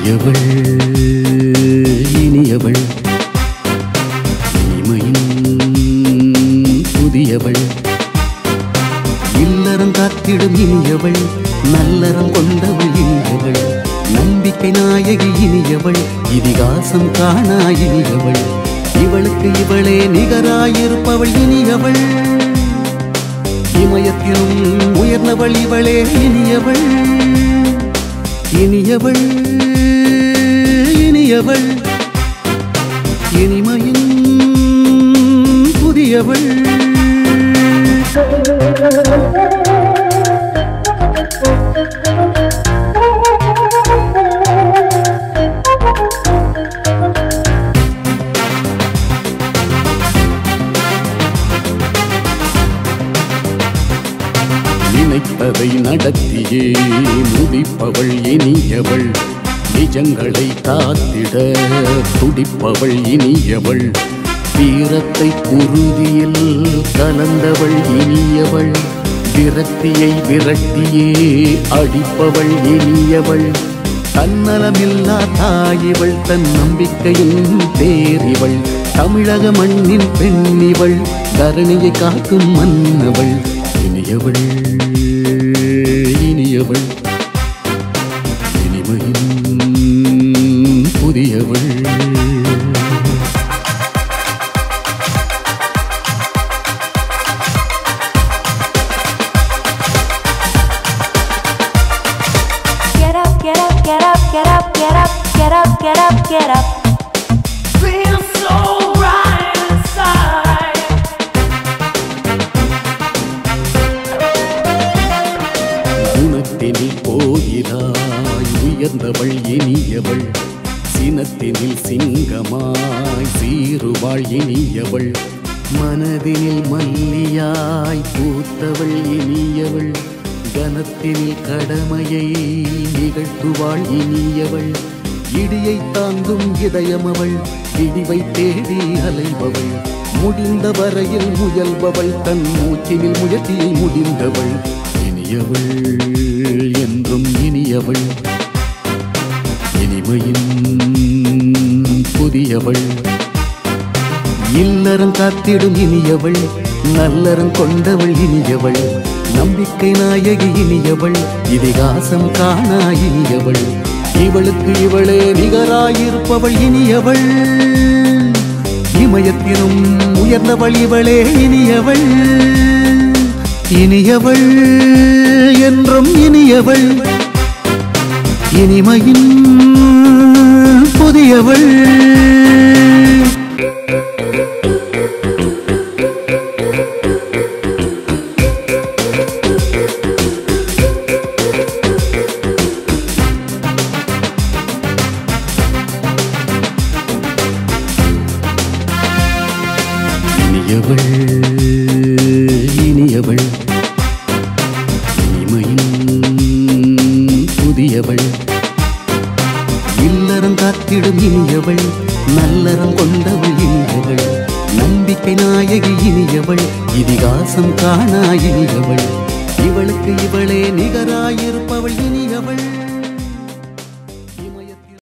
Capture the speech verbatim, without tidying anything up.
இனியவள் இனியவள் இனிமையின் புதியவள் இல்லறம் காத்திடும் இனியவள் நல்லறம் கொண்டவள் இனியவள் நம்பிக்கை நாயகி இனியவள் இதிகாசம் காணா இனியவள் இவளுக்கு இவளே நிகராயிருப்பவள் இனியவள் இமயத்திலும் உயர்ந்தவள் இவளே இனியவள் இனியவள் இனியவள் இனிமையின் புதியவள் நினைப்பதை நடத்தியே முடிப்பவள் இனியவள் நிஜங்களை காத்திட துடிப்பவள் இனியவள் வீரத்தை குருதியில் கலந்தவள் இனியவள் விரக்தியை விரட்டியே அடிப்பவள் இனியவள் தன்னலமில்லா தாயிவள் தன் நம்பிக்கையின் தேரிவள் தமிழக மண்ணின் பெண்ணிவள் தரணியை காக்கும் மன்னவள் இனியவள் இனியவள் இனிமையின் புதியவள் Get up, get up, get up, get up, get up, get up, get up, get up. Feel so right inside. குணத்தினில் கோயிலாய் உயர்ந்தவள் இனியவள் சினத்தினில் சிங்கமாய் சீருவாள் இனியவள் மனதினில் மல்லியாய் பூத்தவள் இனியவள் கனத்தினில் கடமையை நிகழ்த்துவாள் இனியவள் இடியை தாங்கும் இதயமவள் இடிவை தேடி அலைபவள் முடிந்த வரையில் முயல்பவள் தன் மூச்சினில் முயற்சியை முடிந்தவள் இனியவள் என்றும் இனியவள் இனிமையின் புதியவள் இல்லறம் காத்திடும் இனியவள் நல்லறம் கொண்டவள் இனியவள் நம்பிக்கை நாயகி இனியவள் இதிகாசம் காணா இனியவள் இவளுக்கு இவளே நிகராயிருப்பவள் இனியவள் இமயத்திலும் உயர்ந்தவள் இவளே இனியவள் இனியவள் என்றும் இனியவள் இனிமையின் புதியவள் இனியவள் இனியவள் இனிமையின் புதியவள் இல்லறம் காத்திடும் இனியவள் நல்லறம் கொண்டவள் இனியவள் நம்பிக்கை நாயகி இனியவள் இதிகாசம் காணா இனியவள் இவளுக்கு இவளே நிகராயிருப்பவள் இனியவள்